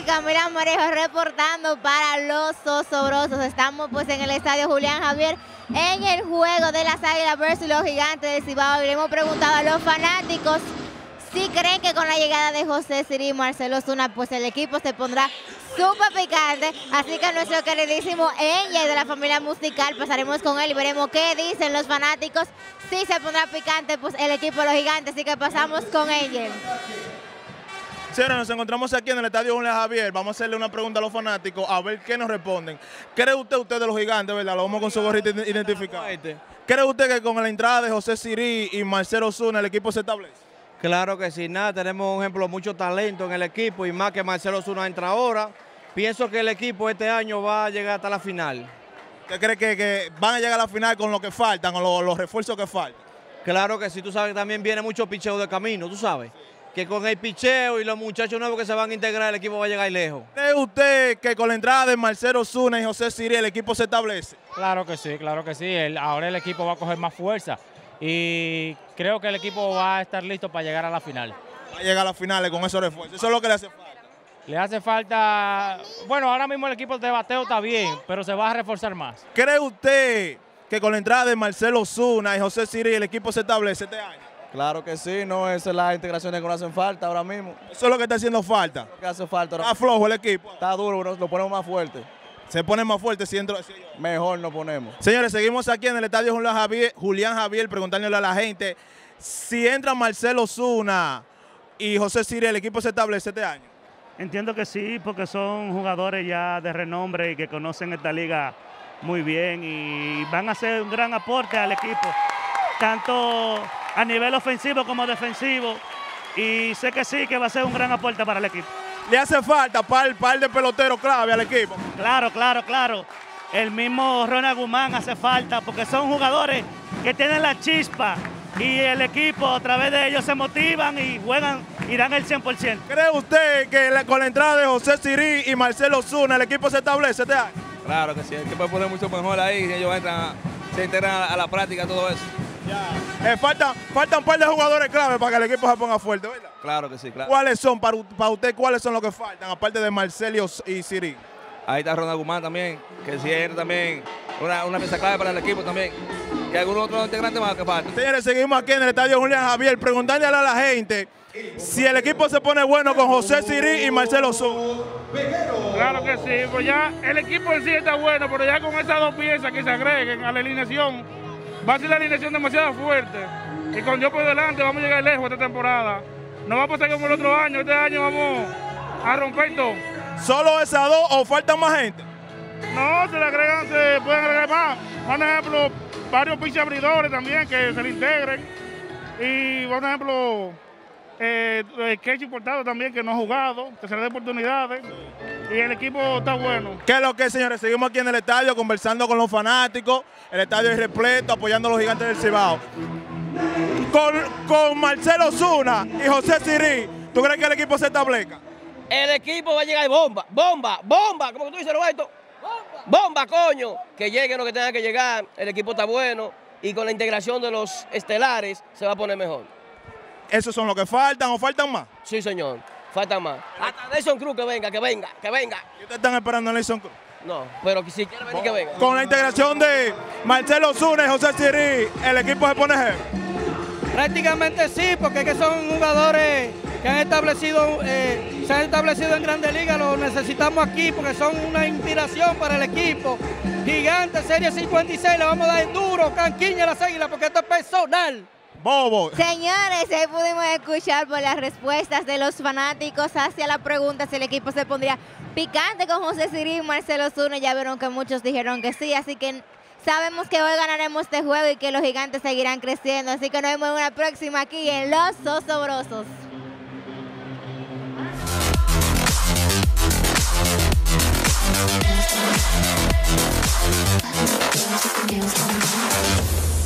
Camila Marejo reportando para los Osobrosos. Estamos pues en el estadio Julián Javier en el juego de las Águilas versus los Gigantes del Cibao. Y le hemos preguntado a los fanáticos si creen que con la llegada de José Siri y Marcelo Zuna pues el equipo se pondrá súper picante. Así que nuestro queridísimo Angel de la familia musical, pasaremos con él y veremos qué dicen los fanáticos. Si se pondrá picante pues el equipo de los Gigantes. Así que pasamos con Angel. Señores, nos encontramos aquí en el estadio Julián Javier. Vamos a hacerle una pregunta a los fanáticos a ver qué nos responden. ¿Cree usted de los Gigantes, verdad? Lo vamos con su gorrita identificada. ¿Cree usted que con la entrada de José Siri y Marcelo Zuna el equipo se establece? Claro que sí, nada, tenemos un ejemplo, mucho talento en el equipo y más que Marcelo Zuna entra ahora. Pienso que el equipo este año va a llegar hasta la final. ¿Usted cree que van a llegar a la final con lo que faltan, con los refuerzos que faltan? Claro que sí, tú sabes que también viene mucho picheo de camino, tú sabes. Que con el picheo y los muchachos nuevos que se van a integrar, el equipo va a llegar lejos. ¿Cree usted que con la entrada de Marcelo Zuna y José Siri el equipo se establece? Claro que sí, claro que sí. Ahora el equipo va a coger más fuerza y creo que el equipo va a estar listo para llegar a la final. Va a llegar a las finales con esos refuerzos. Eso es lo que le hace falta. Le hace falta, bueno, ahora mismo el equipo de bateo está bien, pero se va a reforzar más. ¿Cree usted que con la entrada de Marcelo Zuna y José Siri el equipo se establece este año? Claro que sí, no, esa es la integración que nos hacen falta ahora mismo. Eso es lo que está haciendo falta. Lo que hace falta ahora. Está flojo el equipo. Está duro, lo ponemos más fuerte. Se pone más fuerte si entra. Mejor nos ponemos. Señores, seguimos aquí en el estadio Julián Javier preguntándole a la gente si entra Marcelo Zuna y José Siri el equipo se establece este año. Entiendo que sí, porque son jugadores ya de renombre y que conocen esta liga muy bien y van a hacer un gran aporte al equipo, tanto a nivel ofensivo como defensivo, y sé que sí, que va a ser un gran aporte para el equipo. ¿Le hace falta par de peloteros clave al equipo? Claro, claro, claro. El mismo Ronald Guzmán hace falta, porque son jugadores que tienen la chispa y el equipo a través de ellos se motivan y juegan y dan el 100%. ¿Cree usted que con la entrada de José Siri y Marcelo Zuna el equipo se establece este año? Claro que sí, el equipo puede poner mucho mejor ahí, ellos entran, se integran a la práctica, todo eso. Ya. Faltan un par de jugadores clave para que el equipo se ponga fuerte, ¿verdad? Claro que sí, claro. ¿Cuáles son, para usted, cuáles son los que faltan, aparte de Marcelo y Siri? Ahí está Ronald Guzmán también, que sí es también una pieza clave para el equipo también. Y algunos otros integrantes más que faltan. Señores, seguimos aquí en el estadio Julián Javier preguntándole a la gente si el equipo se pone bueno con José Siri y Marcelo Zuna. Claro que sí, pues ya el equipo en sí está bueno, pero ya con esas dos piezas que se agreguen a la alineación, va a ser la alineación demasiado fuerte. Y con Dios por delante vamos a llegar lejos esta temporada. No va a pasar como el otro año, este año vamos a romper todo. ¿Solo esas dos o faltan más gente? No, se le agregan, se pueden agregar más. Por ejemplo, varios pitchers abridores también que se le integren. Y por ejemplo, el Kechi Portado también que no ha jugado, que se le dé oportunidades. Y el equipo está bueno. ¿Qué es lo que, señores? Seguimos aquí en el estadio conversando con los fanáticos. El estadio es repleto, apoyando a los Gigantes del Cibao. Con Marcelo Zuna y José Siri, ¿tú crees que el equipo se establezca? El equipo va a llegar bomba, bomba, bomba, como tú dices, Roberto. Bomba, coño. Que llegue lo que tenga que llegar, el equipo está bueno y con la integración de los estelares se va a poner mejor. ¿Esos son los que faltan o faltan más? Sí, señor, faltan más. Hasta Nelson Cruz que venga. ¿Y ustedes están esperando a Nelson Cruz? No, pero si quiere venir que venga. Con la integración de Marcelo Zuna y José Siri, ¿el equipo se pone heavy? Prácticamente sí, porque es que son jugadores que se han establecido en Grandes Ligas, los necesitamos aquí porque son una inspiración para el equipo. Gigante, Serie 56, le vamos a dar duro, canquiña a las Águilas, porque esto es personal. Bobo. Señores, ahí pudimos escuchar por las respuestas de los fanáticos hacia la pregunta si el equipo se pondría picante con José Siri y Marcelo Zuna. Ya vieron que muchos dijeron que sí, así que sabemos que hoy ganaremos este juego y que los Gigantes seguirán creciendo. Así que nos vemos en una próxima aquí en Los Osobrosos. Music and dance.